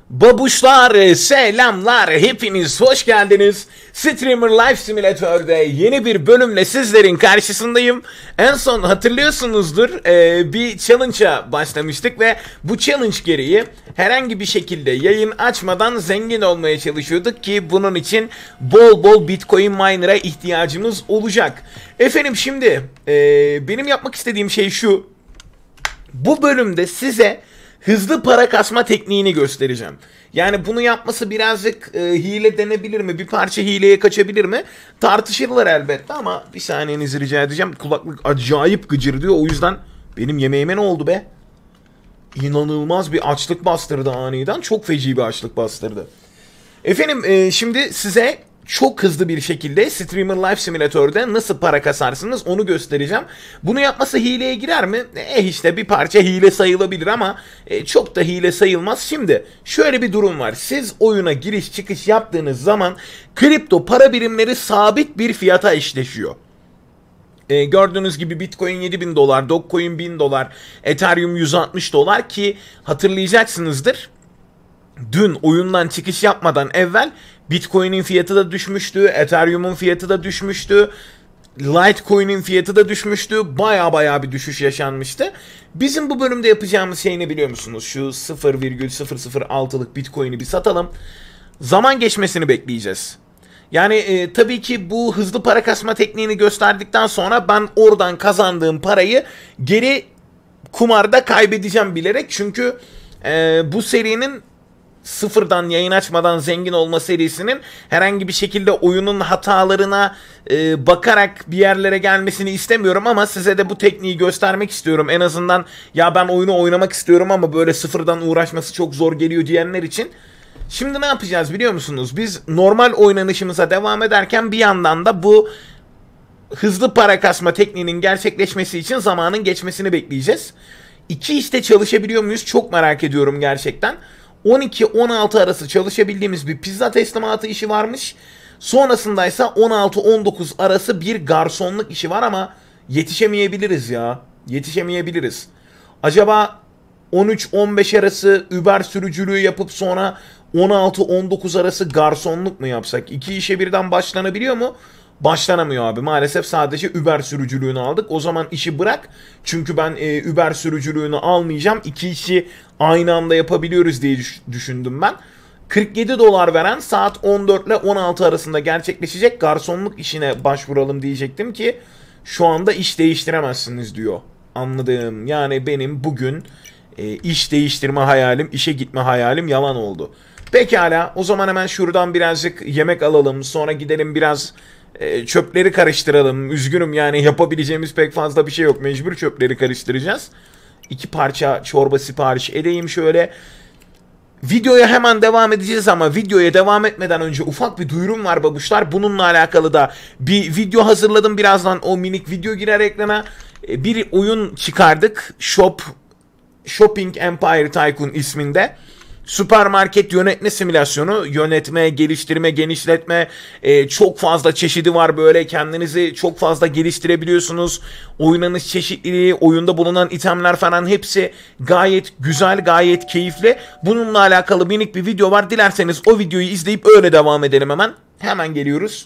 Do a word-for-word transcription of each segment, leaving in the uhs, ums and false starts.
Babuşlar, selamlar, hepiniz hoş geldiniz. Streamer Life Simulator'da yeni bir bölümle sizlerin karşısındayım. En son hatırlıyorsunuzdur e, bir challenge'a başlamıştık ve bu challenge gereği herhangi bir şekilde yayın açmadan zengin olmaya çalışıyorduk ki bunun için bol bol Bitcoin miner'a ihtiyacımız olacak. Efendim şimdi e, benim yapmak istediğim şey şu. Bu bölümde size hızlı para kasma tekniğini göstereceğim. Yani bunu yapması birazcık e, hile denebilir mi? Bir parça hileye kaçabilir mi? Tartışılır elbette ama bir saniyenizi rica edeceğim. Kulaklık acayip gıcır diyor. O yüzden benim yemeğime ne oldu be? İnanılmaz bir açlık bastırdı aniden. Çok feci bir açlık bastırdı. Efendim e, şimdi size çok hızlı bir şekilde Streamer Life Simulator'da nasıl para kasarsınız onu göstereceğim. Bunu yapması hileye girer mi? Eh işte bir parça hile sayılabilir ama e, çok da hile sayılmaz. Şimdi şöyle bir durum var. Siz oyuna giriş çıkış yaptığınız zaman kripto para birimleri sabit bir fiyata eşleşiyor. E, gördüğünüz gibi Bitcoin yedi bin dolar, Dogecoin bin dolar, Ethereum yüz altmış dolar ki hatırlayacaksınızdır. Dün oyundan çıkış yapmadan evvel Bitcoin'in fiyatı da düşmüştü, Ethereum'un fiyatı da düşmüştü, Litecoin'in fiyatı da düşmüştü. Baya baya bir düşüş yaşanmıştı. Bizim bu bölümde yapacağımız şey ne biliyor musunuz? Şu sıfır virgül sıfır sıfır altı'lık Bitcoin'i bir satalım. Zaman geçmesini bekleyeceğiz. Yani e, tabii ki bu hızlı para kasma tekniğini gösterdikten sonra ben oradan kazandığım parayı geri kumarda kaybedeceğim bilerek. Çünkü e, bu serinin sıfırdan yayın açmadan zengin olma serisinin herhangi bir şekilde oyunun hatalarına e, bakarak bir yerlere gelmesini istemiyorum ama size de bu tekniği göstermek istiyorum. En azından ya ben oyunu oynamak istiyorum ama böyle sıfırdan uğraşması çok zor geliyor diyenler için. Şimdi ne yapacağız biliyor musunuz? Biz normal oynanışımıza devam ederken bir yandan da bu hızlı para kasma tekniğinin gerçekleşmesi için zamanın geçmesini bekleyeceğiz. İki işte çalışabiliyor muyuz? Çok merak ediyorum gerçekten. on iki on altı arası çalışabildiğimiz bir pizza teslimatı işi varmış. Sonrasındaysa on altı on dokuz arası bir garsonluk işi var ama yetişemeyebiliriz ya. Yetişemeyebiliriz. Acaba on üç on beş arası Uber sürücülüğü yapıp sonra on altı on dokuz arası garsonluk mu yapsak? İki işe birden başlanabiliyor mu? Başlanamıyor abi. Maalesef sadece Uber sürücülüğünü aldık. O zaman işi bırak. Çünkü ben e, Uber sürücülüğünü almayacağım. İki işi aynı anda yapabiliyoruz diye düşündüm ben. kırk yedi dolar veren saat on dört ile on altı arasında gerçekleşecek garsonluk işine başvuralım diyecektim ki şu anda iş değiştiremezsiniz diyor. Anladım. Yani benim bugün e, iş değiştirme hayalim, işe gitme hayalim yalan oldu. Pekala. O zaman hemen şuradan birazcık yemek alalım. Sonra gidelim biraz E, çöpleri karıştıralım. Üzgünüm yani yapabileceğimiz pek fazla bir şey yok. Mecbur çöpleri karıştıracağız. İki parça çorba sipariş edeyim şöyle. Videoya hemen devam edeceğiz ama videoya devam etmeden önce ufak bir duyurum var babuşlar. Bununla alakalı da bir video hazırladım. Birazdan o minik video girer ekrana. E, bir oyun çıkardık. Shop Shopping Empire Tycoon isminde. Süpermarket yönetme simülasyonu, yönetme, geliştirme, genişletme e, çok fazla çeşidi var böyle kendinizi çok fazla geliştirebiliyorsunuz. Oynanış çeşitliliği, oyunda bulunan itemler falan hepsi gayet güzel, gayet keyifli. Bununla alakalı minik bir video var. Dilerseniz o videoyu izleyip öyle devam edelim hemen. Hemen geliyoruz.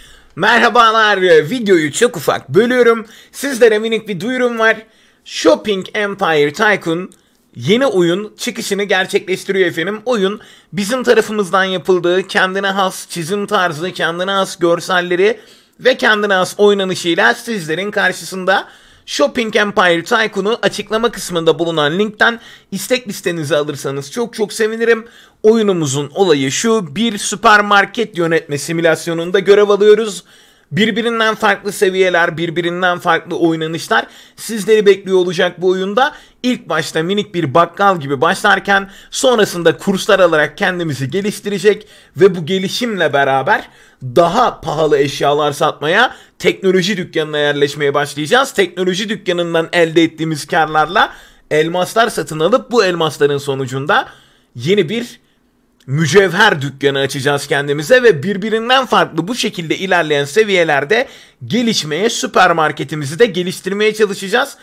Merhabalar, videoyu çok ufak bölüyorum. Sizlere minik bir duyurum var. Shopping Empire Tycoon yeni oyun çıkışını gerçekleştiriyor efendim. Oyun bizim tarafımızdan yapıldığı kendine has çizim tarzı, kendine has görselleri ve kendine has oynanışıyla sizlerin karşısında. Shopping Empire Tycoon'u açıklama kısmında bulunan linkten istek listenizi alırsanız çok çok sevinirim. Oyunumuzun olayı şu: bir süpermarket yönetme simülasyonunda görev alıyoruz. Birbirinden farklı seviyeler, birbirinden farklı oynanışlar sizleri bekliyor olacak bu oyunda. İlk başta minik bir bakkal gibi başlarken sonrasında kurslar alarak kendimizi geliştirecek ve bu gelişimle beraber daha pahalı eşyalar satmaya, teknoloji dükkanına yerleşmeye başlayacağız. Teknoloji dükkanından elde ettiğimiz karlarla elmaslar satın alıp bu elmasların sonucunda yeni bir mücevher dükkanı açacağız kendimize ve birbirinden farklı bu şekilde ilerleyen seviyelerde gelişmeye, süpermarketimizi de geliştirmeye çalışacağız.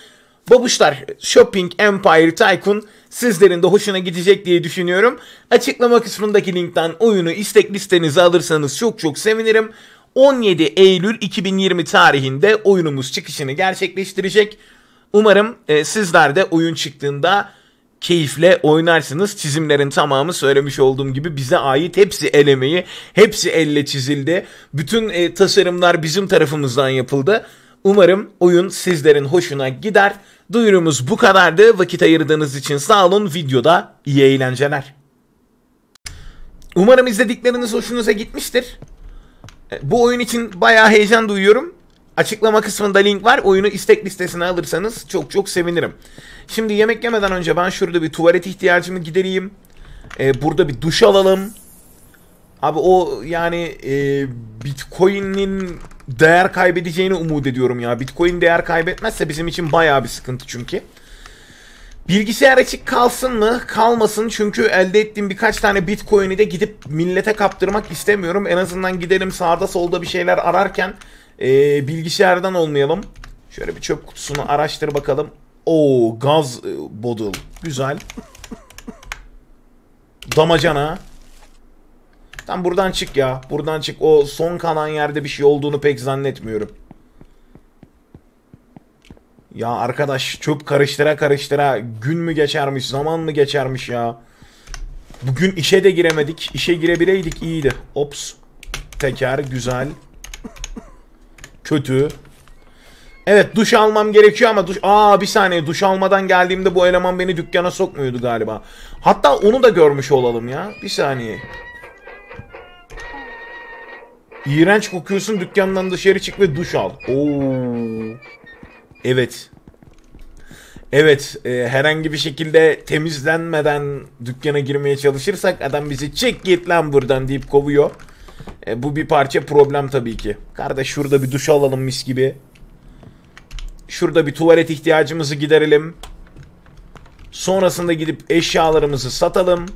Babuşlar, Shopping Empire Tycoon sizlerin de hoşuna gidecek diye düşünüyorum. Açıklama kısmındaki linkten oyunu istek listenize alırsanız çok çok sevinirim. on yedi Eylül iki bin yirmi tarihinde oyunumuz çıkışını gerçekleştirecek. Umarım e, sizler de oyun çıktığında keyifle oynarsınız. Çizimlerin tamamı söylemiş olduğum gibi bize ait. Hepsi el emeği, hepsi elle çizildi. Bütün e, tasarımlar bizim tarafımızdan yapıldı. Umarım oyun sizlerin hoşuna gider. Duyurumuz bu kadardı. Vakit ayırdığınız için sağ olun. Videoda iyi eğlenceler. Umarım izledikleriniz hoşunuza gitmiştir. Bu oyun için bayağı heyecan duyuyorum. Açıklama kısmında link var. Oyunu istek listesine alırsanız çok çok sevinirim. Şimdi yemek yemeden önce ben şurada bir tuvalet ihtiyacımı gidereyim. Ee, burada bir duş alalım. Abi o yani e, Bitcoin'in değer kaybedeceğini umut ediyorum ya. Bitcoin değer kaybetmezse bizim için bayağı bir sıkıntı çünkü. Bilgisayar açık kalsın mı? Kalmasın, çünkü elde ettiğim birkaç tane Bitcoin'i de gidip millete kaptırmak istemiyorum. En azından gidelim sağda solda bir şeyler ararken e, bilgisayardan olmayalım. Şöyle bir çöp kutusunu araştır bakalım. Oo, gaz e, bottle. Güzel. Damacana. Tam buradan çık ya. Buradan çık. O son kalan yerde bir şey olduğunu pek zannetmiyorum. Ya arkadaş, çöp karıştıra karıştıra gün mü geçermiş, zaman mı geçermiş ya. Bugün işe de giremedik. İşe girebileydik iyiydi. Ops. Teker güzel. Kötü. Evet, duş almam gerekiyor ama duş... Aa bir saniye, duş almadan geldiğimde bu eleman beni dükkana sokmuyordu galiba. Hatta onu da görmüş olalım ya. Bir saniye. İğrenç kokuyorsun, dükkandan dışarı çık ve duş al. Oo. Evet. Evet, e, herhangi bir şekilde temizlenmeden dükkana girmeye çalışırsak adam bizi çek git lan buradan deyip kovuyor. E, bu bir parça problem tabii ki. Kardeş şurada bir duş alalım mis gibi. Şurada bir tuvalet ihtiyacımızı giderelim. Sonrasında gidip eşyalarımızı satalım.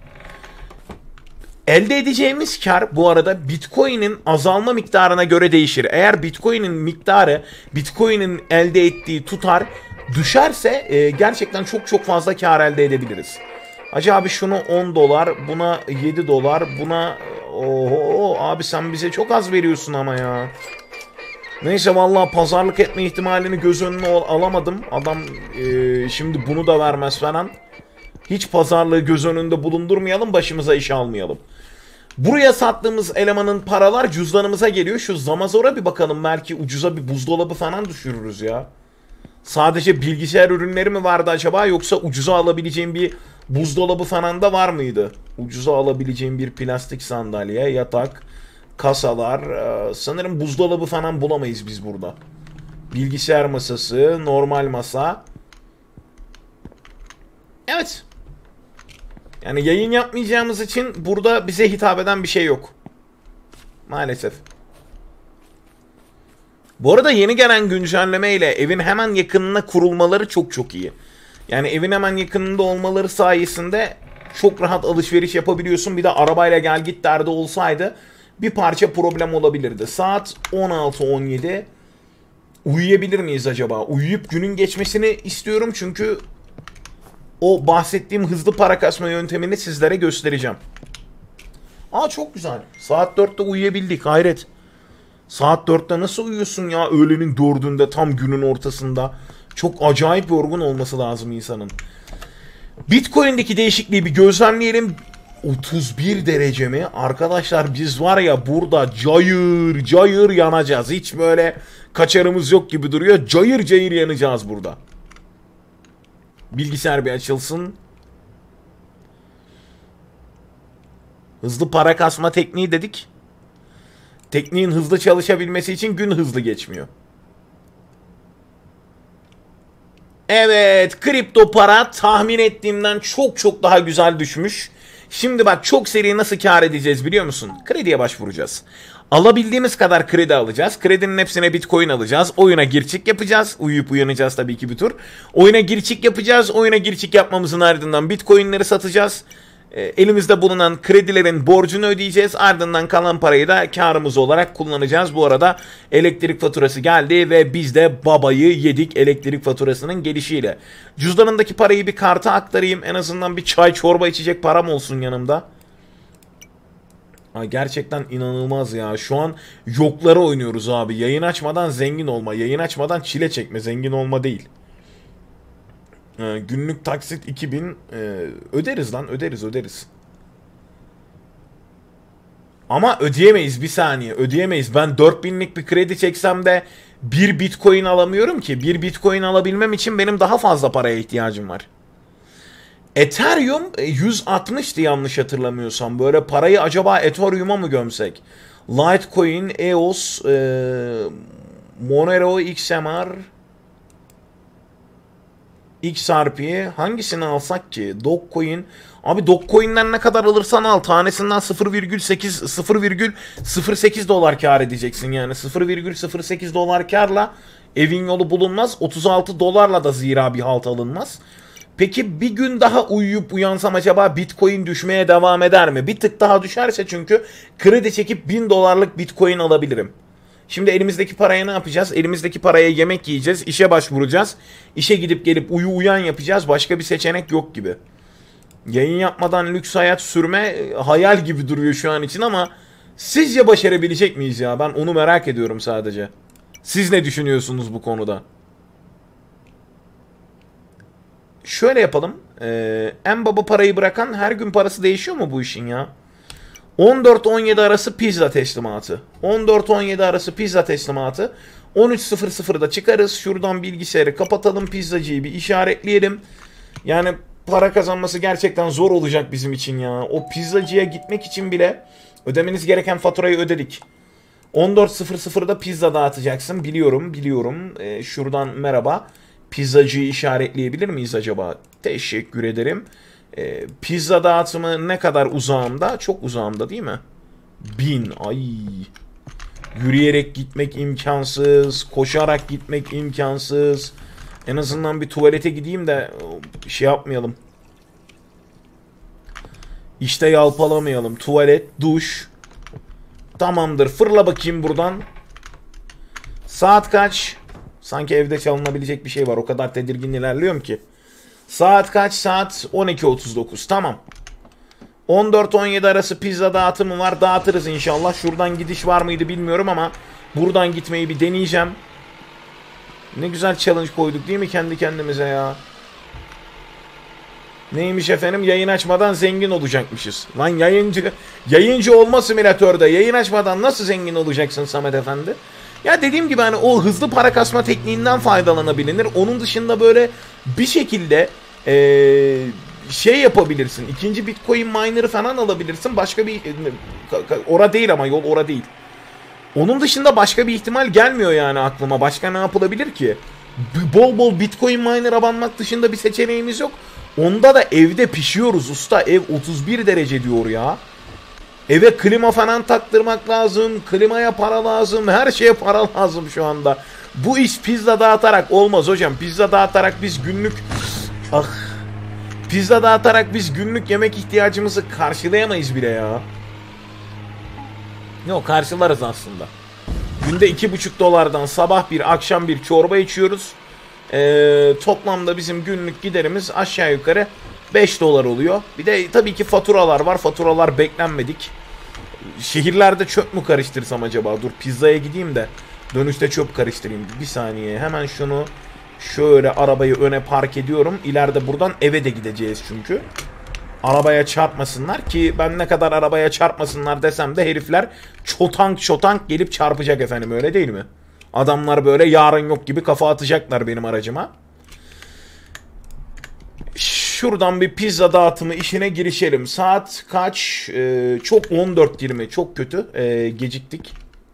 Elde edeceğimiz kar bu arada Bitcoin'in azalma miktarına göre değişir. Eğer Bitcoin'in miktarı, Bitcoin'in elde ettiği tutar düşerse e, gerçekten çok çok fazla kar elde edebiliriz. Hacı abi şunu on dolar, buna yedi dolar, buna... Oho abi sen bize çok az veriyorsun ama ya. Neyse vallahi pazarlık etme ihtimalini göz önüne alamadım. Adam e, şimdi bunu da vermez falan. Hiç pazarlığı göz önünde bulundurmayalım, başımıza iş almayalım. Buraya sattığımız elemanın paralar cüzdanımıza geliyor. Şu Zamazor'a bir bakalım, belki ucuza bir buzdolabı falan düşürürüz ya. Sadece bilgisayar ürünleri mi vardı acaba, yoksa ucuza alabileceğim bir buzdolabı falan da var mıydı? Ucuza alabileceğim bir plastik sandalye, yatak, kasalar. Ee, sanırım buzdolabı falan bulamayız biz burada. Bilgisayar masası, normal masa. Evet. Yani yayın yapmayacağımız için burada bize hitap eden bir şey yok. Maalesef. Bu arada yeni gelen güncelleme ile evin hemen yakınına kurulmaları çok çok iyi. Yani evin hemen yakınında olmaları sayesinde çok rahat alışveriş yapabiliyorsun. Bir de arabayla gel git derdi olsaydı bir parça problem olabilirdi. Saat on altı on yedi. Uyuyabilir miyiz acaba? Uyuyup günün geçmesini istiyorum çünkü o bahsettiğim hızlı para kasma yöntemini sizlere göstereceğim. Aa çok güzel. Saat dörtte uyuyabildik, hayret. Saat dörtte nasıl uyuyorsun ya öğlenin dördünde tam günün ortasında? Çok acayip yorgun olması lazım insanın. Bitcoin'deki değişikliği bir gözlemleyelim. otuz bir derece mi? Arkadaşlar biz var ya burada cayır cayır yanacağız. Hiç böyle kaçarımız yok gibi duruyor. Cayır cayır yanacağız burada. Bilgisayar bir açılsın. Hızlı para kasma tekniği dedik. Tekniğin hızlı çalışabilmesi için gün hızlı geçmiyor. Evet, kripto para tahmin ettiğimden çok çok daha güzel düşmüş. Şimdi bak çok seri nasıl kar edeceğiz biliyor musun? Krediye başvuracağız. Alabildiğimiz kadar kredi alacağız. Kredinin hepsine Bitcoin alacağız. Oyuna gir çık yapacağız. Uyuyup uyanacağız tabii ki bir tur. Oyuna gir çık yapacağız. Oyuna gir çık yapmamızın ardından Bitcoin'leri satacağız. E, elimizde bulunan kredilerin borcunu ödeyeceğiz. Ardından kalan parayı da karımız olarak kullanacağız. Bu arada elektrik faturası geldi ve biz de babayı yedik elektrik faturasının gelişiyle. Cüzdanındaki parayı bir karta aktarayım. En azından bir çay çorba içecek param olsun yanımda. Ha, gerçekten inanılmaz ya. Şu an yokları oynuyoruz abi. Yayın açmadan zengin olma. Yayın açmadan çile çekme. Zengin olma değil. Ee, günlük taksit iki bin. Ee, öderiz lan. Öderiz öderiz. Ama ödeyemeyiz. Bir saniye. Ödeyemeyiz. Ben dört binlik bir kredi çeksem de bir bitcoin alamıyorum ki. Bir bitcoin alabilmem için benim daha fazla paraya ihtiyacım var. Ethereum yüz altmıştı yanlış hatırlamıyorsam. Böyle parayı acaba Ethereum'a mı gömsek? Litecoin, E O S, e, Monero, X M R, X R P hangisini alsak ki? Dogecoin. Abi Dogecoin'den ne kadar alırsan al. Tanesinden sıfır virgül sekiz sıfır virgül sıfır sekiz dolar kar edeceksin yani. sıfır virgül sıfır sekiz dolar karla evin yolu bulunmaz. otuz altı dolarla da zira bir halt alınmaz. Peki bir gün daha uyuyup uyansam acaba Bitcoin düşmeye devam eder mi? Bir tık daha düşerse çünkü kredi çekip bin dolarlık Bitcoin alabilirim. Şimdi elimizdeki paraya ne yapacağız? Elimizdeki paraya yemek yiyeceğiz, işe başvuracağız. İşe gidip gelip uyu uyan yapacağız. Başka bir seçenek yok gibi. Yayın yapmadan lüks hayat sürme hayal gibi duruyor şu an için ama sizce başarabilecek miyiz ya? Ben onu merak ediyorum sadece. Siz ne düşünüyorsunuz bu konuda? Şöyle yapalım. Ee, en baba parayı bırakan her gün parası değişiyor mu bu işin ya? on dört on yedi arası pizza teslimatı. on dört on yedi arası pizza teslimatı. on üç sıfır sıfırda çıkarız. Şuradan bilgisayarı kapatalım. Pizzacıyı bir işaretleyelim. Yani para kazanması gerçekten zor olacak bizim için ya. O pizzacıya gitmek için bile ödemeniz gereken faturayı ödedik. on dört sıfır sıfırda pizza dağıtacaksın. Biliyorum biliyorum. Ee, şuradan merhaba. Pizzacıyı işaretleyebilir miyiz acaba? Teşekkür ederim. Ee, pizza dağıtımı ne kadar uzağımda? Çok uzağımda değil mi? Bin. Ay. Yürüyerek gitmek imkansız. Koşarak gitmek imkansız. En azından bir tuvalete gideyim de şey yapmayalım. İşte yalpalamayalım. Tuvalet, duş. Tamamdır. Fırla bakayım buradan. Saat kaç? Sanki evde çalınabilecek bir şey var. O kadar tedirgin ilerliyorum ki. Saat kaç? Saat on iki otuz dokuz. Tamam. on dört on yedi arası pizza dağıtımı var. Dağıtırız inşallah. Şuradan gidiş var mıydı bilmiyorum ama buradan gitmeyi bir deneyeceğim. Ne güzel challenge koyduk değil mi kendi kendimize ya? Neymiş efendim? Yayın açmadan zengin olacakmışız. Lan yayıncı yayıncı olma simülatörde yayın açmadan nasıl zengin olacaksın Samet Efendi? Ya dediğim gibi hani o hızlı para kasma tekniğinden faydalanabilir. Onun dışında böyle bir şekilde ee, şey yapabilirsin. İkinci Bitcoin miner'ı falan alabilirsin. Başka bir ora değil ama yol ora değil. Onun dışında başka bir ihtimal gelmiyor yani aklıma. Başka ne yapılabilir ki? Bol bol Bitcoin miner'a banmak dışında bir seçeneğimiz yok. Onda da evde pişiyoruz usta. Ev otuz bir derece diyor ya. Eve klima falan taktırmak lazım. Klimaya para lazım. Her şeye para lazım şu anda. Bu iş pizza dağıtarak olmaz hocam. Pizza dağıtarak biz günlük... Ah... Pizza dağıtarak biz günlük yemek ihtiyacımızı karşılayamayız bile ya. Yok karşılarız aslında. Günde iki buçuk dolardan sabah bir akşam bir çorba içiyoruz. Ee, toplamda bizim günlük giderimiz aşağı yukarı beş dolar oluyor. Bir de tabii ki faturalar var. Faturalar beklenmedik. Şehirlerde çöp mü karıştırsam acaba? Dur pizzaya gideyim de dönüşte çöp karıştırayım. Bir saniye hemen şunu şöyle arabayı öne park ediyorum. İleride buradan eve de gideceğiz çünkü. Arabaya çarpmasınlar ki ben ne kadar arabaya çarpmasınlar desem de herifler çotank çotank gelip çarpacak efendim öyle değil mi? Adamlar böyle yarın yok gibi kafa atacaklar benim aracıma. Şuradan bir pizza dağıtımı işine girişelim. Saat kaç? Ee, çok on dört yirmi çok kötü. Ee, geciktik.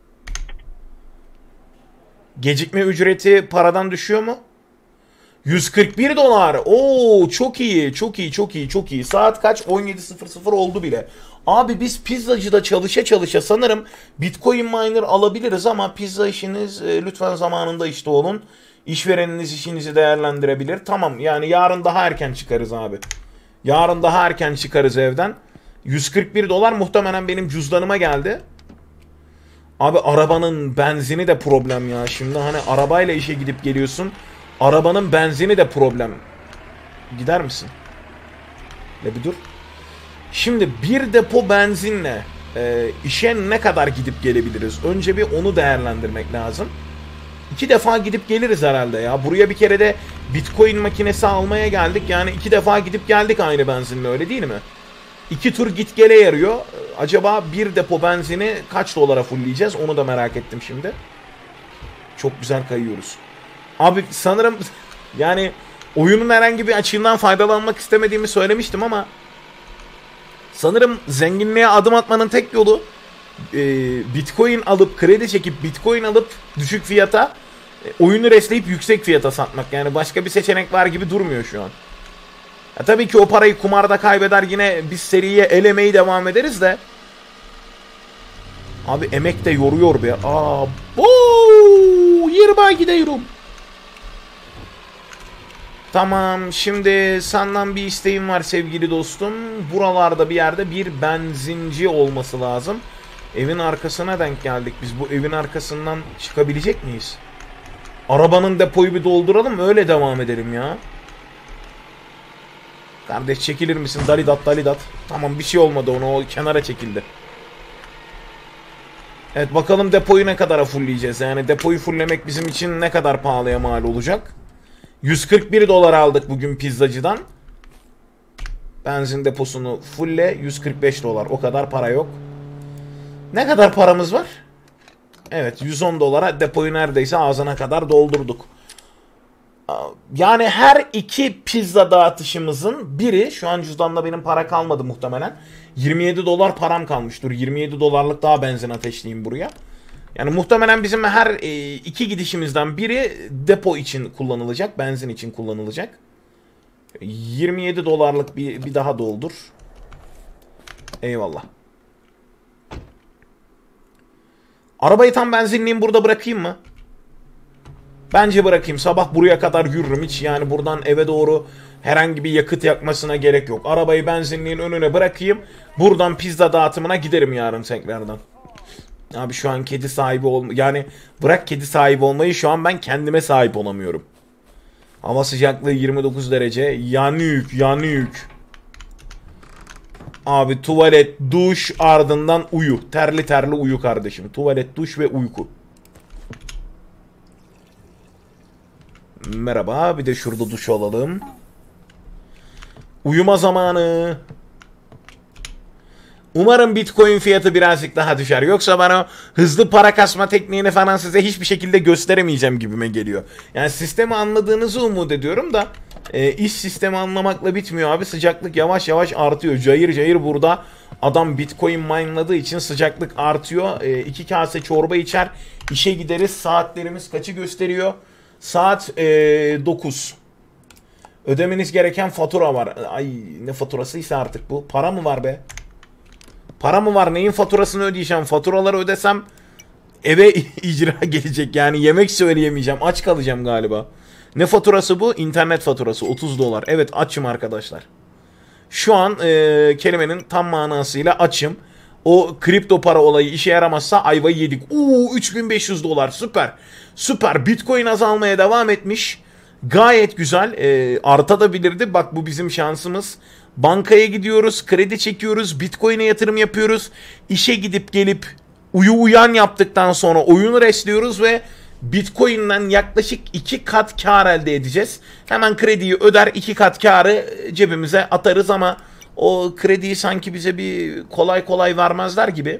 Gecikme ücreti paradan düşüyor mu? yüz kırk bir dolar. Oo çok iyi, çok iyi, çok iyi, çok iyi. Saat kaç? on yedi sıfır sıfır oldu bile. Abi biz pizzacıda çalışa çalışa sanırım Bitcoin miner alabiliriz ama pizza işiniz e, lütfen zamanında işte olun. İşvereniniz işinizi değerlendirebilir. Tamam yani yarın daha erken çıkarız abi. Yarın daha erken çıkarız evden. yüz kırk bir dolar muhtemelen benim cüzdanıma geldi. Abi arabanın benzini de problem ya. Şimdi hani arabayla işe gidip geliyorsun. Arabanın benzini de problem. Gider misin? Ne bir dur. Şimdi bir depo benzinle e, işe ne kadar gidip gelebiliriz? Önce bir onu değerlendirmek lazım. İki defa gidip geliriz herhalde ya. Buraya bir kere de Bitcoin makinesi almaya geldik. Yani iki defa gidip geldik aynı benzinle, öyle değil mi? İki tur git gele yarıyor. Acaba bir depo benzini kaç dolara fullleyeceğiz? Onu da merak ettim şimdi. Çok güzel kayıyoruz. Abi sanırım yani oyunun herhangi bir açığından faydalanmak istemediğimi söylemiştim ama sanırım zenginliğe adım atmanın tek yolu e, Bitcoin alıp, kredi çekip Bitcoin alıp düşük fiyata e, oyunu resleyip yüksek fiyata satmak. Yani başka bir seçenek var gibi durmuyor şu an. Ya tabii ki o parayı kumarda kaybeder, yine biz seriye elemeyi devam ederiz de. Abi emek de yoruyor be. Aa, booo, yirmi gidiyorum. Tamam, şimdi senden bir isteğim var sevgili dostum. Buralarda bir yerde bir benzinci olması lazım. Evin arkasına denk geldik. Biz bu evin arkasından çıkabilecek miyiz? Arabanın depoyu bir dolduralım, öyle devam edelim ya. Kardeş çekilir misin? Dalidat dalidat. Tamam, bir şey olmadı, onu o kenara çekildi. Evet, bakalım depoyu ne kadara fullleyeceğiz. Yani depoyu fulllemek bizim için ne kadar pahalıya mal olacak? yüz kırk bir dolar aldık bugün pizzacıdan. Benzin deposunu fullle, yüz kırk beş dolar. O kadar para yok. Ne kadar paramız var? Evet, yüz on dolara depoyu neredeyse ağzına kadar doldurduk. Yani her iki pizza dağıtışımızın biri, şu an cüzdanda benim para kalmadı muhtemelen. yirmi yedi dolar param kalmıştır. yirmi yedi dolarlık daha benzin ateşleyeyim buraya. Yani muhtemelen bizim her e, iki gidişimizden biri depo için kullanılacak, benzin için kullanılacak. yirmi yedi dolarlık bir, bir daha doldur. Eyvallah. Arabayı tam benzinliyim, burada bırakayım mı? Bence bırakayım. Sabah buraya kadar yürürüm. Hiç yani buradan eve doğru herhangi bir yakıt yakmasına gerek yok. Arabayı benzinliğin önüne bırakayım. Buradan pizza dağıtımına giderim yarın tekrardan. Abi şu an kedi sahibi ol, yani bırak kedi sahibi olmayı, şu an ben kendime sahip olamıyorum. Hava sıcaklığı yirmi dokuz derece. Yanık, yanık. Abi tuvalet, duş, ardından uyu. Terli terli uyu kardeşim. Tuvalet, duş ve uyku. Merhaba, bir de şurada duş alalım. Uyuma zamanı. Umarım Bitcoin fiyatı birazcık daha düşer. Yoksa bana hızlı para kasma tekniğini falan size hiçbir şekilde gösteremeyeceğim gibime geliyor. Yani sistemi anladığınızı umut ediyorum da e, iş sistemi anlamakla bitmiyor abi. Sıcaklık yavaş yavaş artıyor. Cayır cayır burada adam Bitcoin mineladığı için sıcaklık artıyor. E, iki kase çorba içer, işe gideriz. Saatlerimiz kaçı gösteriyor? Saat e, dokuz. Ödemeniz gereken fatura var. Ay, ne faturasıysa artık bu. Para mı var be? Para mı var? Neyin faturasını ödeyeceğim? Faturaları ödesem eve icra gelecek. Yani yemek söyleyemeyeceğim. Aç kalacağım galiba. Ne faturası bu? İnternet faturası. otuz dolar. Evet, açım arkadaşlar. Şu an e, kelimenin tam manasıyla açım. O kripto para olayı işe yaramazsa ayvayı yedik. Uuu, üç bin beş yüz dolar. Süper. Süper. Bitcoin azalmaya devam etmiş. Gayet güzel. E, artabilirdi. Bak, bu bizim şansımız. Bankaya gidiyoruz, kredi çekiyoruz, Bitcoin'e yatırım yapıyoruz. İşe gidip gelip uyu uyan yaptıktan sonra oyunu resliyoruz ve Bitcoin'den yaklaşık iki kat kar elde edeceğiz. Hemen krediyi öder, iki kat karı cebimize atarız ama o krediyi sanki bize bir kolay kolay vermezler gibi.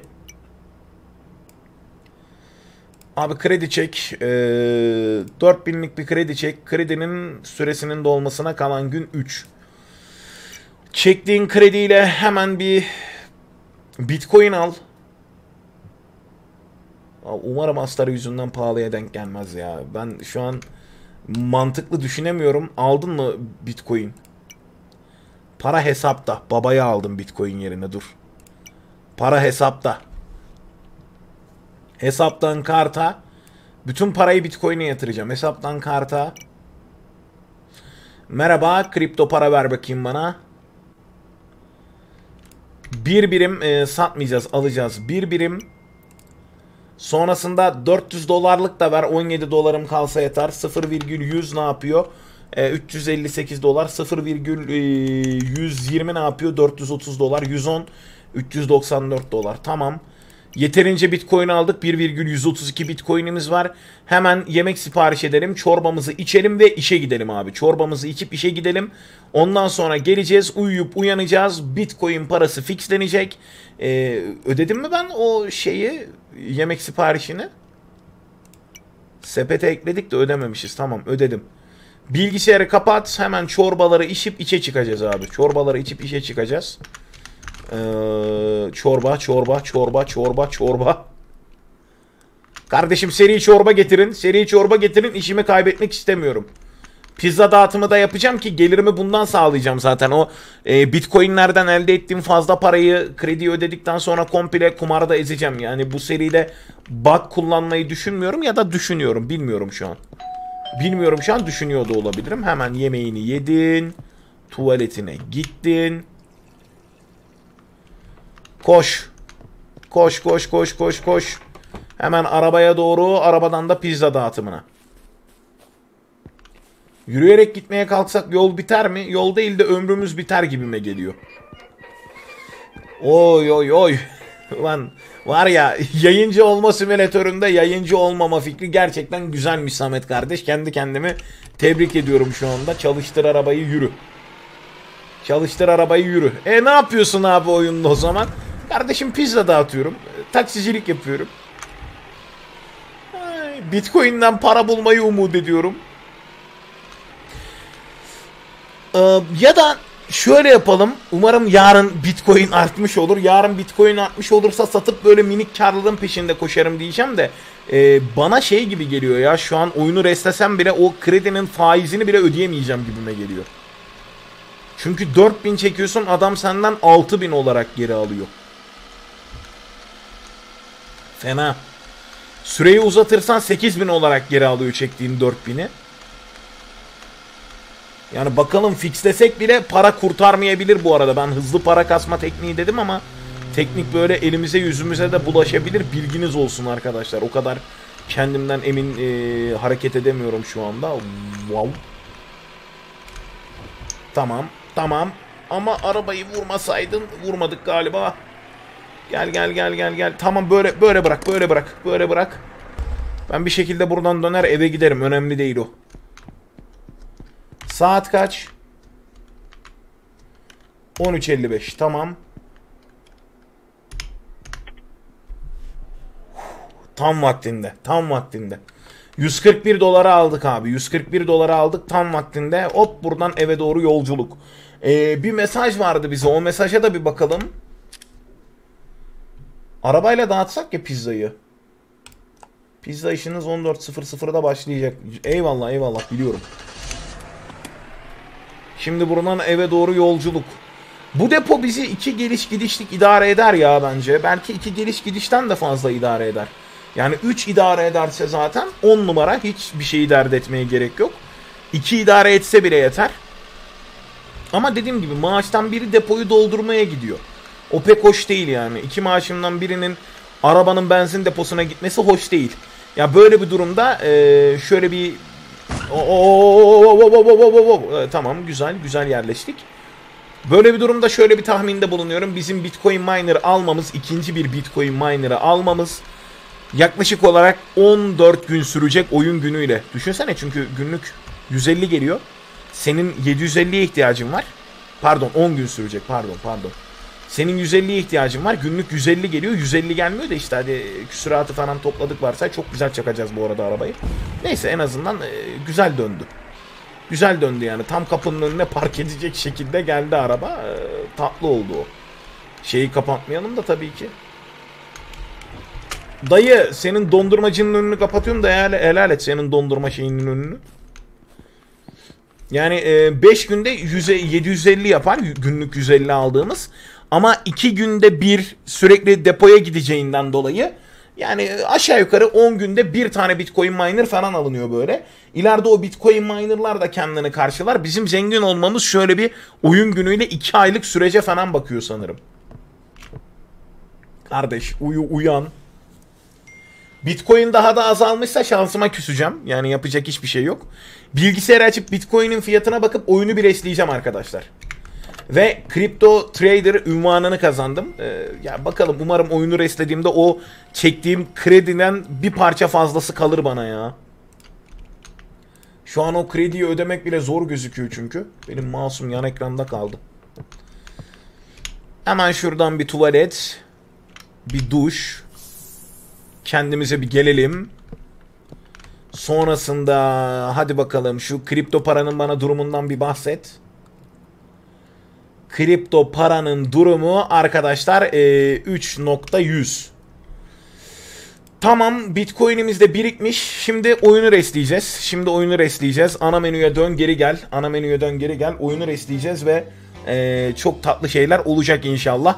Abi kredi çek. Ee, dört binlik bir kredi çek. Kredinin süresinin dolmasına kalan gün üç. Çektiğin krediyle hemen bir Bitcoin al. Umarım astarı yüzünden pahalıya denk gelmez ya. Ben şu an mantıklı düşünemiyorum. Aldın mı Bitcoin? Para hesapta. Babaya aldım Bitcoin yerine, dur. Para hesapta. Hesaptan karta. Bütün parayı Bitcoin'e yatıracağım. Hesaptan karta. Merhaba, kripto para ver bakayım bana. Bir birim e, satmayacağız, alacağız. Bir birim. Sonrasında dört yüz dolarlık da ver. on yedi dolarım kalsa yeter. sıfır virgül yüz ne yapıyor? E, üç yüz elli sekiz dolar. sıfır virgül yüz yirmi ne yapıyor? dört yüz otuz dolar. yüz on. üç yüz doksan dört dolar. Tamam. Yeterince Bitcoin aldık. bir virgül yüz otuz iki Bitcoin'imiz var. Hemen yemek sipariş edelim. Çorbamızı içelim ve işe gidelim abi. Çorbamızı içip işe gidelim. Ondan sonra geleceğiz. Uyuyup uyanacağız. Bitcoin parası fixlenecek. Ee, ödedim mi ben o şeyi? Yemek siparişini? Sepete ekledik de ödememişiz. Tamam, ödedim. Bilgisayarı kapat. Hemen çorbaları içip işe çıkacağız abi. Çorbaları içip işe çıkacağız. Ee, çorba, çorba, çorba, çorba, çorba. Kardeşim seri çorba getirin. Seri çorba getirin. İşimi kaybetmek istemiyorum. Pizza dağıtımı da yapacağım ki gelirimi bundan sağlayacağım zaten. O e, Bitcoin'lerden elde ettiğim fazla parayı krediyi ödedikten sonra komple kumarda ezeceğim. Yani bu seride bug kullanmayı düşünmüyorum ya da düşünüyorum. Bilmiyorum şu an. Bilmiyorum şu an, düşünüyor da olabilirim. Hemen yemeğini yedin. Tuvaletine gittin. Koş. Koş koş koş koş koş. Hemen arabaya doğru, arabadan da pizza dağıtımına. Yürüyerek gitmeye kalksak yol biter mi? Yol değil de ömrümüz biter gibime geliyor. Oy oy oy. Ulan var ya, yayıncı olma simülatöründe yayıncı olmama fikri gerçekten güzelmiş Samet kardeş. Kendi kendimi tebrik ediyorum şu anda. Çalıştır arabayı, yürü. Çalıştır arabayı, yürü. E ne yapıyorsun abi oyunda o zaman? Kardeşim pizza dağıtıyorum. Taksicilik yapıyorum. Ay, Bitcoin'den para bulmayı umut ediyorum. Ee, ya da şöyle yapalım. Umarım yarın Bitcoin artmış olur. Yarın Bitcoin artmış olursa satıp böyle minik karlılığın peşinde koşarım diyeceğim de. E, bana şey gibi geliyor ya. Şu an oyunu restlesem bile o kredinin faizini bile ödeyemeyeceğim gibime geliyor. Çünkü dört bin çekiyorsun, adam senden altı bin olarak geri alıyor. Fena. Süreyi uzatırsan sekiz bin olarak geri alıyor çektiğin dört bini. Yani bakalım, fixlesek bile para kurtarmayabilir bu arada. Ben hızlı para kasma tekniği dedim ama teknik böyle elimize yüzümüze de bulaşabilir. Bilginiz olsun arkadaşlar. O kadar kendimden emin e, hareket edemiyorum şu anda. Wow. Tamam. Tamam. Ama arabayı vurmasaydın. Vurmadık galiba. Gel gel gel gel gel. Tamam, böyle böyle bırak. Böyle bırak. Böyle bırak. Ben bir şekilde buradan döner eve giderim. Önemli değil o. Saat kaç? on üç elli beş. Tamam. Tam vaktinde. Tam vaktinde. yüz kırk bir dolara aldık abi. yüz kırk bir dolara aldık tam vaktinde. Hop, buradan eve doğru yolculuk. Ee, bir mesaj vardı bize. O mesaja da bir bakalım. Arabayla dağıtsak ya pizzayı. Pizza işiniz on dört sıfır sıfırda başlayacak. Eyvallah eyvallah, biliyorum. Şimdi buradan eve doğru yolculuk. Bu depo bizi iki geliş gidişlik idare eder ya bence. Belki iki geliş gidişten de fazla idare eder. Yani üç idare ederse zaten on numara, hiçbir şeyi dert etmeye gerek yok. iki idare etse bile yeter. Ama dediğim gibi maaştan biri depoyu doldurmaya gidiyor. O pek hoş değil yani. İki maaşımdan birinin arabanın benzin deposuna gitmesi hoş değil. Ya böyle bir durumda ee, şöyle bir... Tamam, güzel güzel yerleştik. Böyle bir durumda şöyle bir tahminde bulunuyorum. Bizim Bitcoin miner almamız, ikinci bir Bitcoin miner'ı almamız yaklaşık olarak on dört gün sürecek oyun günüyle. Düşünsene, çünkü günlük yüz elli geliyor. Senin yedi yüz elliye ihtiyacın var. Pardon, on gün sürecek. Pardon, pardon. Senin yüz elliye ihtiyacın var. Günlük yüz elli geliyor. yüz elli gelmiyor da işte hadi küsuratı falan topladık varsa çok güzel çakacağız bu arada arabayı. Neyse, en azından e, güzel döndü. Güzel döndü yani. Tam kapının önüne park edecek şekilde geldi araba. E, tatlı oldu o. Şeyi kapatmayalım da tabii ki. Dayı, senin dondurmacının önünü kapatıyorum da helal, helal et senin dondurma şeyinin önünü. Yani beş günde yedi yüz elli yapar günlük yüz elli aldığımız. Ama iki günde bir sürekli depoya gideceğinden dolayı yani aşağı yukarı on günde bir tane Bitcoin miner falan alınıyor böyle. İleride o Bitcoin minerlar da kendini karşılar. Bizim zengin olmamız şöyle bir oyun günüyle iki aylık sürece falan bakıyor sanırım. Kardeş uyu uyan. Bitcoin daha da azalmışsa şansıma küseceğim. Yani yapacak hiçbir şey yok. Bilgisayarı açıp Bitcoin'in fiyatına bakıp oyunu bir esleyeceğim arkadaşlar. Ve Crypto Trader ünvanını kazandım. Ee, ya bakalım, umarım oyunu restlediğimde o çektiğim krediden bir parça fazlası kalır bana ya. Şu an o krediyi ödemek bile zor gözüküyor çünkü. Benim mouse'um yan ekranda kaldı. Hemen şuradan bir tuvalet. Bir duş. Kendimize bir gelelim. Sonrasında hadi bakalım şu kripto paranın bana durumundan bir bahset. Kripto paranın durumu arkadaşlar e, üç nokta yüz. Tamam, Bitcoin'imiz de birikmiş. Şimdi oyunu restleyeceğiz. Şimdi oyunu restleyeceğiz. Ana menüye dön geri gel. Ana menüye dön geri gel. Oyunu restleyeceğiz ve e, çok tatlı şeyler olacak inşallah.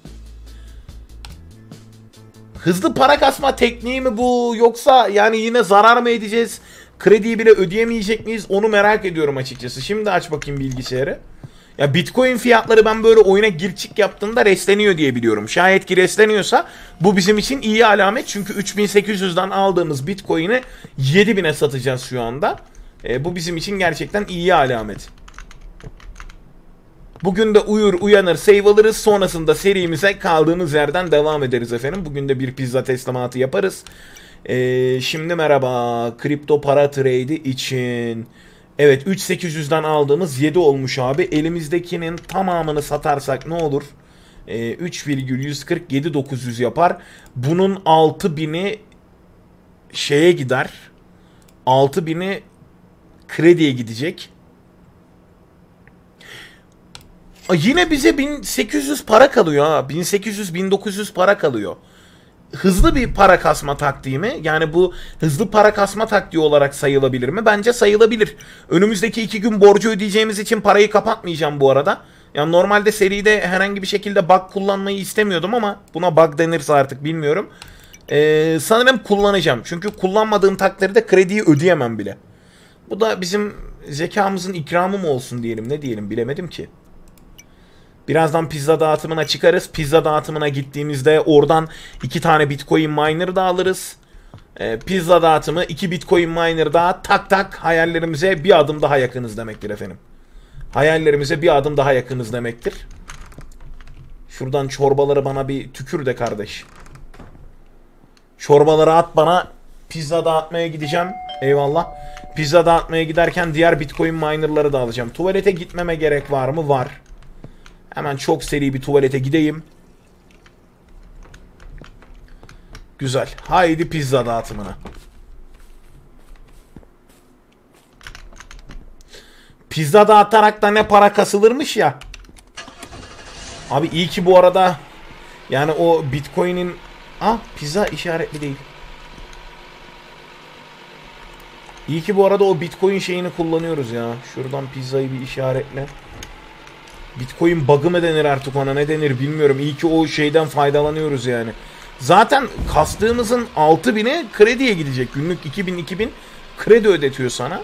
Hızlı para kasma tekniği mi bu, yoksa yani yine zarar mı edeceğiz? Krediyi bile ödeyemeyecek miyiz? Onu merak ediyorum açıkçası. Şimdi aç bakayım bilgisayarı. Ya Bitcoin fiyatları ben böyle oyuna gir çık yaptığımda restleniyor diye biliyorum. Şayet ki restleniyorsa bu bizim için iyi alamet. Çünkü üç bin sekiz yüzden aldığımız Bitcoin'i yedi bine satacağız şu anda. E, bu bizim için gerçekten iyi alamet. Bugün de uyur uyanır save alırız. Sonrasında serimize kaldığımız yerden devam ederiz efendim. Bugün de bir pizza teslimatı yaparız. Ee, şimdi merhaba. Kripto para trade için. Evet, üç bin sekiz yüzden aldığımız yedi olmuş abi. Elimizdekinin tamamını satarsak ne olur? Ee, üç virgül yüz kırk yedi dokuz yüz yapar. Bunun altı bini şeye gider. altı bini krediye gidecek. Yine bize bin sekiz yüz para kalıyor ha. bin sekiz yüz bin dokuz yüz para kalıyor. Hızlı bir para kasma taktiği mi? Yani bu hızlı para kasma taktiği olarak sayılabilir mi? Bence sayılabilir. Önümüzdeki iki gün borcu ödeyeceğimiz için parayı kapatmayacağım bu arada. Yani normalde seride herhangi bir şekilde bug kullanmayı istemiyordum ama buna bug denirse artık bilmiyorum. Ee, sanırım kullanacağım. Çünkü kullanmadığım takdirde krediyi ödeyemem bile. Bu da bizim zekamızın ikramı mı olsun diyelim, ne diyelim, bilemedim ki. Birazdan pizza dağıtımına çıkarız. Pizza dağıtımına gittiğimizde oradan iki tane Bitcoin miner da alırız. Ee, pizza dağıtımı, iki Bitcoin miner daha, tak tak hayallerimize bir adım daha yakınız demektir efendim. Hayallerimize bir adım daha yakınız demektir. Şuradan çorbaları bana bir tükür de kardeş. Çorbaları at bana. Pizza dağıtmaya gideceğim. Eyvallah. Pizza dağıtmaya giderken diğer Bitcoin minerları da alacağım. Tuvalete gitmeme gerek var mı? Var. Hemen çok seri bir tuvalete gideyim. Güzel. Haydi pizza dağıtımına. Pizza dağıtarak da ne para kasılırmış ya. Abi iyi ki bu arada yani o Bitcoin'in... Ah, pizza işaretli değil. İyi ki bu arada o Bitcoin şeyini kullanıyoruz ya. Şuradan pizzayı bir işaretle. Bitcoin bug'ı mı denir artık ona, ne denir bilmiyorum. İyi ki o şeyden faydalanıyoruz yani. Zaten kastığımızın altı bini krediye gidecek. Günlük iki bin iki bin kredi ödetiyor sana.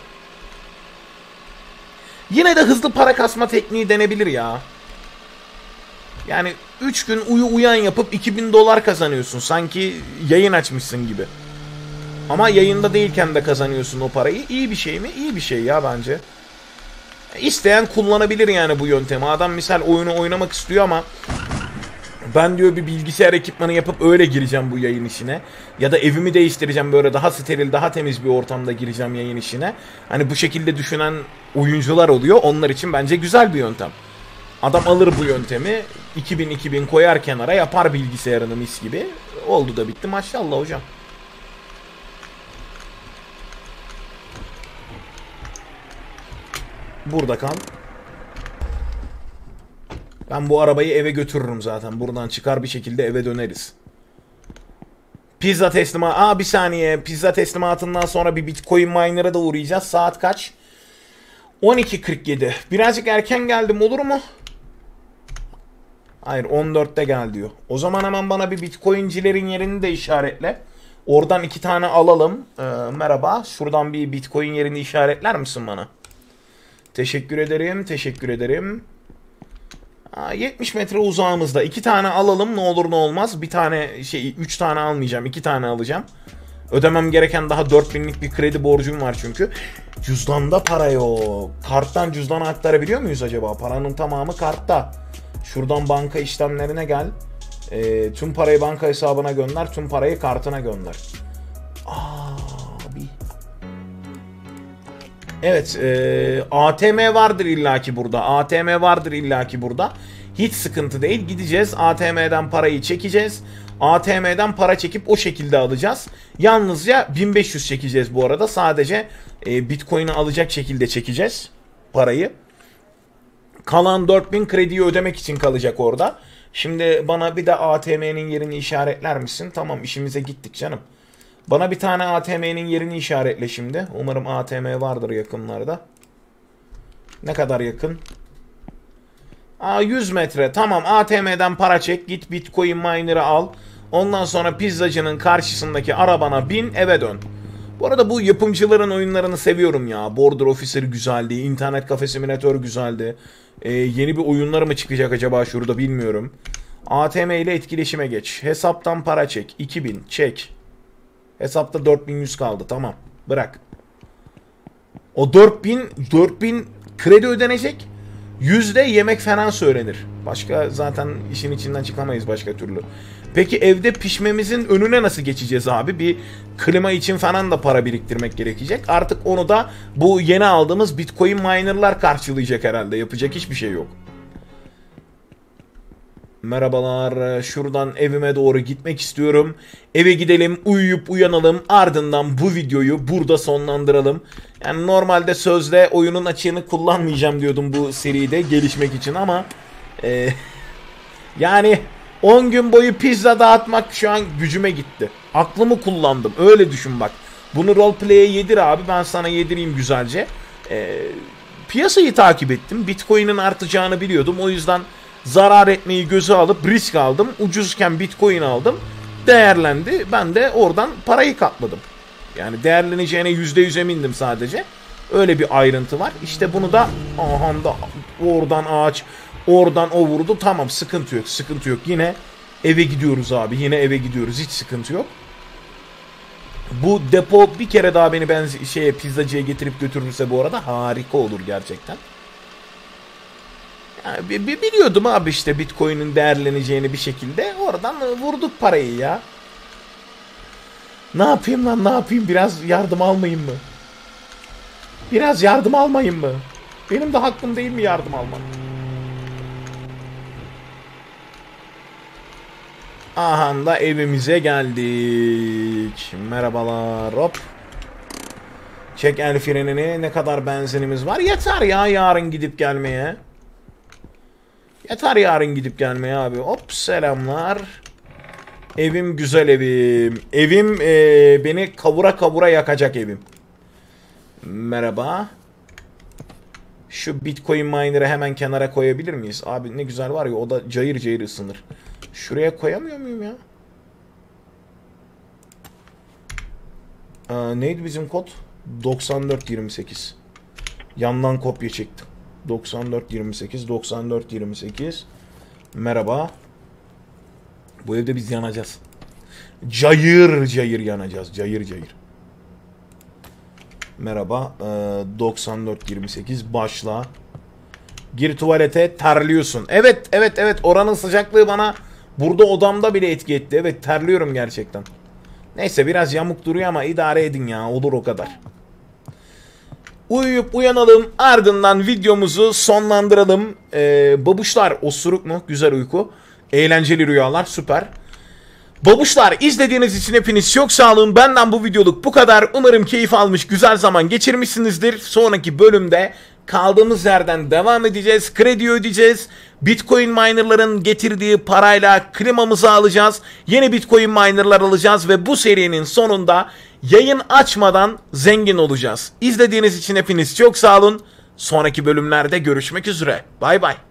Yine de hızlı para kasma tekniği denebilir ya. Yani üç gün uyu uyan yapıp iki bin dolar kazanıyorsun. Sanki yayın açmışsın gibi. Ama yayında değilken de kazanıyorsun o parayı. İyi bir şey mi? İyi bir şey ya bence. İsteyen kullanabilir yani bu yöntemi. Adam misal oyunu oynamak istiyor ama ben diyor bir bilgisayar ekipmanı yapıp öyle gireceğim bu yayın işine. Ya da evimi değiştireceğim, böyle daha steril, daha temiz bir ortamda gireceğim yayın işine. Hani bu şekilde düşünen oyuncular oluyor. Onlar için bence güzel bir yöntem. Adam alır bu yöntemi, iki bin iki bin koyar kenara, yapar bilgisayarını mis gibi. Oldu da bitti maşallah hocam. Burada kal. Ben bu arabayı eve götürürüm zaten. Buradan çıkar bir şekilde eve döneriz. Pizza teslimatı. Aa bir saniye. Pizza teslimatından sonra bir Bitcoin miner'a da uğrayacağız. Saat kaç? on iki kırk yedi. Birazcık erken geldim, olur mu? Hayır, on dörtte gel diyor. O zaman hemen bana bir Bitcoin'cilerin yerini de işaretle. Oradan iki tane alalım. Ee, merhaba. Şuradan bir Bitcoin yerini işaretler misin bana? Teşekkür ederim. Teşekkür ederim. Aa, yetmiş metre uzağımızda. iki tane alalım ne olur ne olmaz. Bir tane şey üç tane almayacağım. iki tane alacağım. Ödemem gereken daha dört binlik bir kredi borcum var çünkü. Cüzdanda para yok. Karttan cüzdana aktarabiliyor muyuz acaba? Paranın tamamı kartta. Şuradan banka işlemlerine gel. E, tüm parayı banka hesabına gönder. Tüm parayı kartına gönder. Abi. Evet. E, A T M vardır illaki burada. A T M vardır illaki burada. Hiç sıkıntı değil. Gideceğiz. A T M'den parayı çekeceğiz. A T M'den para çekip o şekilde alacağız. Yalnızca bin beş yüz çekeceğiz bu arada. Sadece e, Bitcoin'i alacak şekilde çekeceğiz parayı. Kalan dört bin krediyi ödemek için kalacak orada. Şimdi bana bir de A T M'nin yerini işaretler misin? Tamam, işimize gittik canım. Bana bir tane A T M'nin yerini işaretle şimdi. Umarım A T M vardır yakınlarda. Ne kadar yakın? Aa, yüz metre. Tamam, A T M'den para çek. Git Bitcoin miner'ı al. Ondan sonra pizzacının karşısındaki arabana bin, eve dön. Bu arada bu yapımcıların oyunlarını seviyorum ya. Border Officer güzeldi. İnternet Cafe Simulator güzeldi. Ee, yeni bir oyunlar mı çıkacak acaba şurada bilmiyorum. A T M ile etkileşime geç. Hesaptan para çek. iki bin çek. Hesapta dört bin yüz kaldı. Tamam. Bırak. O dört bin dört bin kredi ödenecek. Yüzde yemek falan söylenir. Başka zaten işin içinden çıkamayız başka türlü. Peki evde pişmemizin önüne nasıl geçeceğiz abi? Bir klima için falan da para biriktirmek gerekecek. Artık onu da bu yeni aldığımız Bitcoin miner'lar karşılayacak herhalde. Yapacak hiçbir şey yok. Merhabalar. Şuradan evime doğru gitmek istiyorum. Eve gidelim, uyuyup uyanalım. Ardından bu videoyu burada sonlandıralım. Yani normalde sözde oyunun açığını kullanmayacağım diyordum bu seride gelişmek için ama e, yani on gün boyu pizza dağıtmak şu an gücüme gitti. Aklımı kullandım. Öyle düşün bak. Bunu roleplay'e yedir abi. Ben sana yedireyim güzelce. E, piyasayı takip ettim. Bitcoin'in artacağını biliyordum. O yüzden zarar etmeyi göze alıp risk aldım. Ucuzken Bitcoin aldım. Değerlendi. Ben de oradan parayı katladım. Yani değerleneceğine yüzde yüz emindim sadece. Öyle bir ayrıntı var. İşte bunu da aha da oradan ağaç, oradan o vurdu. Tamam, sıkıntı yok. Sıkıntı yok. Yine eve gidiyoruz abi. Yine eve gidiyoruz. Hiç sıkıntı yok. Bu depo bir kere daha beni ben şeye pizzacıya getirip götürürse bu arada harika olur gerçekten. Yani biliyordum abi işte Bitcoin'in değerleneceğini bir şekilde. Oradan vurduk parayı ya. Ne yapayım lan, ne yapayım? Biraz yardım almayayım mı? Biraz yardım almayayım mı? Benim de hakkım değil mi yardım almak? Aha da evimize geldik. Merhabalar. Hop. Çek el frenini. Ne kadar benzinimiz var? Yeter ya yarın gidip gelmeye. Yeter yarın gidip gelmeye abi. Hop, selamlar. Evim güzel evim. Evim ee, beni kavura kavura yakacak evim. Merhaba. Şu Bitcoin miner'ı hemen kenara koyabilir miyiz? Abi ne güzel var ya, o da cayır cayır ısınır. Şuraya koyamıyor muyum ya? Aa, neydi bizim kod? doksan dört yirmi sekiz. Yandan kopya çektim. doksan dört yirmi sekiz doksan dört yirmi sekiz. Merhaba. Bu evde biz yanacağız. Cayır cayır yanacağız. Cayır cayır. Merhaba. Ee, doksan dört yirmi sekiz başla. Gir tuvalete, terliyorsun. Evet evet evet, oranın sıcaklığı bana burada odamda bile etki etti. Evet, terliyorum gerçekten. Neyse biraz yamuk duruyor ama idare edin ya, olur o kadar. Uyuyup uyanalım, ardından videomuzu sonlandıralım. Ee, babuşlar, osuruk mu? Güzel uyku. Eğlenceli rüyalar, süper. Babuşlar, izlediğiniz için hepiniz çok sağ olun. Benden bu videoluk bu kadar. Umarım keyif almış, güzel zaman geçirmişsinizdir. Sonraki bölümde kaldığımız yerden devam edeceğiz. Kredi ödeyeceğiz. Bitcoin minerların getirdiği parayla klimamızı alacağız. Yeni Bitcoin minerlar alacağız ve bu serinin sonunda yayın açmadan zengin olacağız. İzlediğiniz için hepiniz çok sağ olun. Sonraki bölümlerde görüşmek üzere. Bay bay.